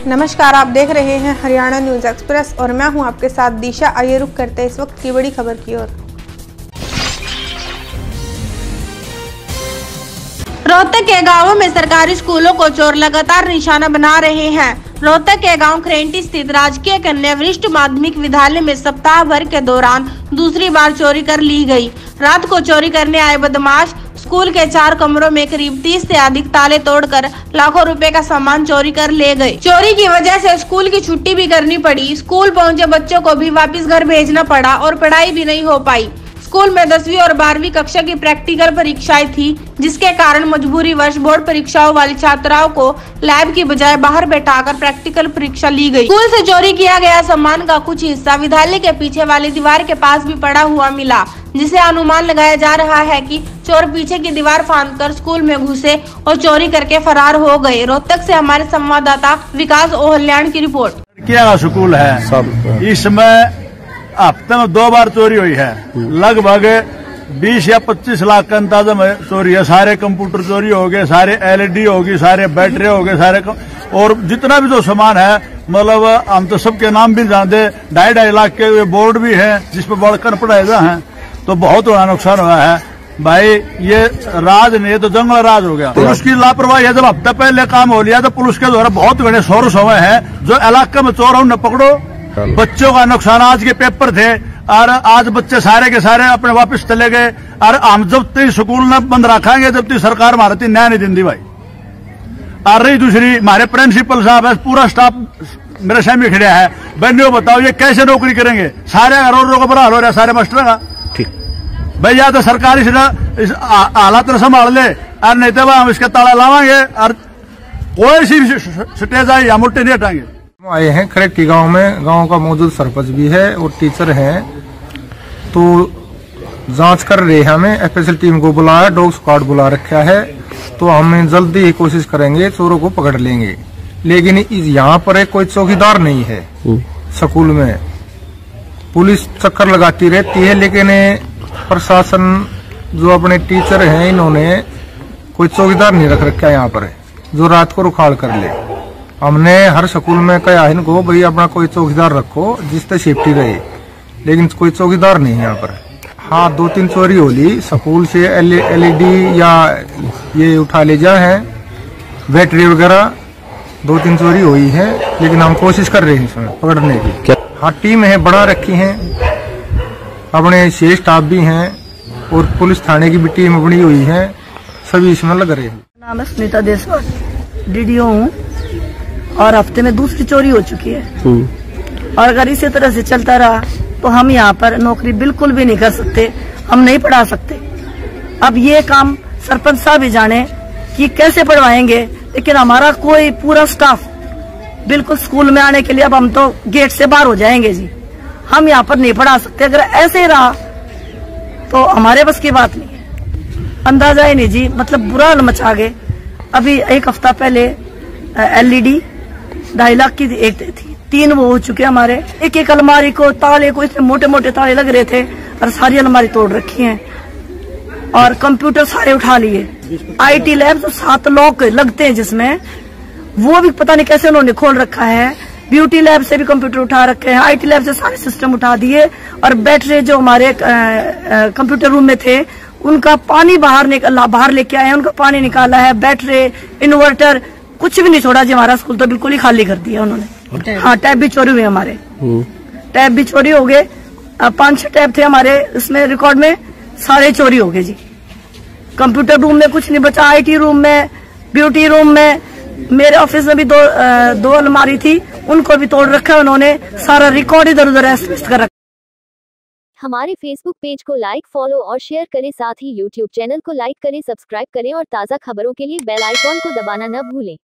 नमस्कार, आप देख रहे हैं हरियाणा न्यूज एक्सप्रेस और मैं हूं आपके साथ दिशा। आइए रुक करते हैं इस वक्त की बड़ी खबर की ओर। रोहतक के गांवों में सरकारी स्कूलों को चोर लगातार निशाना बना रहे हैं। रोहतक के गांव खरेंटी स्थित राजकीय कन्या वरिष्ठ माध्यमिक विद्यालय में सप्ताह भर के दौरान दूसरी बार चोरी कर ली गई। रात को चोरी करने आए बदमाश स्कूल के 4 कमरों में करीब 30 से अधिक ताले तोड़कर लाखों रुपए का सामान चोरी कर ले गए। चोरी की वजह से स्कूल की छुट्टी भी करनी पड़ी। स्कूल पहुंचे बच्चों को भी वापस घर भेजना पड़ा और पढ़ाई भी नहीं हो पाई। स्कूल में 10वीं और 12वीं कक्षा की प्रैक्टिकल परीक्षाएं थी, जिसके कारण मजबूरी वर्ष बोर्ड परीक्षाओं वाली छात्राओं को लैब की बजाय बाहर बैठाकर प्रैक्टिकल परीक्षा ली गई। स्कूल से चोरी किया गया सामान का कुछ हिस्सा विद्यालय के पीछे वाली दीवार के पास भी पड़ा हुआ मिला, जिसे अनुमान लगाया जा रहा है कि चोर पीछे की दीवार फांदकर स्कूल में घुसे और चोरी करके फरार हो गए। रोहतक से हमारे संवाददाता विकास ओहल्याण की रिपोर्ट। क्या स्कूल है, इसमें हफ्ते में 2 बार चोरी हुई है। लगभग 20 या 25 लाख का अंदाजा में चोरी है। सारे कंप्यूटर चोरी हो गए, सारे LED होगी, सारे बैटरी हो गए, सारे और जितना भी जो सामान है, मतलब हम तो सबके नाम भी जानते। 2.5 लाख के बोर्ड भी है जिसपे बढ़कर पढ़ाएगा है, तो बहुत बड़ा नुकसान हुआ है भाई। ये राज नहीं तो जंगल राज हो गया। पुलिस की लापरवाही है। जब हफ्ते पहले काम हो लिया तो पुलिस के द्वारा बहुत बड़े सोर्स हुए हैं। जो इलाके में चोर उन्हें पकड़ो। बच्चों का नुकसान, आज के पेपर थे और आज बच्चे सारे के सारे अपने वापस चले गए। और हम जब तक स्कूल न बंद रखेंगे जब तक सरकार हमारे न्याय नहीं देती भाई। और रही दूसरी, हमारे प्रिंसिपल साहब है, पूरा स्टाफ मेरे सामने खड़ा है। बहनों बताओ ये कैसे नौकरी करेंगे? सारे करोड़ों का बुरा हाल हो रहा है सारे मास्टर का। भाई या तो सरकार इस हालात में संभाल ले और नहीं तो हम इसका ताला लावांगे और कोई सी स्टेज आई हम उल्टे नहीं हटाएंगे। आए हैं खरेटी गांव में, गांव का मौजूद सरपंच भी है और टीचर हैं, तो जांच कर रहे हैं। हमें स्पेशल टीम को बुलाया, डॉग स्क्वाड बुला रखा है, तो हम जल्दी ही कोशिश करेंगे, चोरों को पकड़ लेंगे। लेकिन यहाँ पर कोई चौकीदार नहीं है। स्कूल में पुलिस चक्कर लगाती रहती है, लेकिन प्रशासन जो अपने टीचर हैं इन्होंने कोई चौकीदार नहीं रख रखा है यहाँ पर जो रात को रुखाड़ कर ले। हमने हर स्कूल में कहा इनको भाई अपना कोई चौकीदार रखो जिससे सेफ्टी रहे, लेकिन कोई चौकीदार नहीं है यहाँ पर। हाँ, 2-3 चोरी हो ली। स्कूल से LED या ये उठा ले जा है, बैटरी वगैरह 2-3 चोरी हुई है, लेकिन हम कोशिश कर रहे हैं इसमें पकड़ने की। हाँ, टीम है बना रखी है, अपने शेष स्टाफ भी हैं और पुलिस थाने की भी टीम बनी हुई है, सभी इसमें लग रहे हैं। नाम है सुनीता देशवाल, DDO हूँ और हफ्ते में दूसरी चोरी हो चुकी है। और अगर इसी तरह से चलता रहा तो हम यहाँ पर नौकरी बिल्कुल भी नहीं कर सकते, हम नहीं पढ़ा सकते। अब ये काम सरपंच साहब ही जाने कि कैसे पढ़वाएंगे, लेकिन हमारा कोई पूरा स्टाफ बिल्कुल स्कूल में आने के लिए अब हम तो गेट से बाहर हो जाएंगे जी। हम यहाँ पर नहीं पढ़ा सकते। अगर ऐसे ही रहा तो हमारे बस की बात नहीं है। अंदाजा ही नहीं जी, मतलब बुरा हाल मचा गए। अभी 1 हफ्ता पहले LED 2.5 लाख की एक थी, 3 वो हो चुके हमारे। एक अलमारी को ताले को इतने मोटे मोटे ताले लग रहे थे और सारी अलमारी तोड़ रखी है और कंप्यूटर सारे उठा लिए। IT लैब तो 7 लॉक लगते हैं जिसमें, वो भी पता नहीं कैसे उन्होंने खोल रखा है। ब्यूटी लैब से भी कंप्यूटर उठा रखे हैं, IT लैब से सारे सिस्टम उठा दिए और बैटरी जो हमारे कंप्यूटर रूम में थे उनका पानी बाहर लेके आए हैं, उनका पानी निकाला है। बैटरी, इन्वर्टर कुछ भी नहीं छोड़ा जी। हमारा स्कूल तो बिल्कुल ही खाली कर दिया उन्होंने। हाँ, टैब भी चोरी हुए हमारे, टैब भी चोरी हो गए। 5-6 टैब थे हमारे इसमें रिकॉर्ड में, सारे चोरी हो गए जी। कंप्यूटर रूम में कुछ नहीं बचा, IT रूम में, ब्यूटी रूम में, मेरे ऑफिस में भी 2 अलमारी थी, उनको भी तोड़ रखा है उन्होंने। सारा रिकॉर्ड इधर उधर ऐसे कर रखा। हमारे फेसबुक पेज को लाइक, फॉलो और शेयर करें, साथ ही YouTube चैनल को लाइक करें, सब्सक्राइब करें और ताज़ा खबरों के लिए बेल आइकॉन को दबाना न भूलें।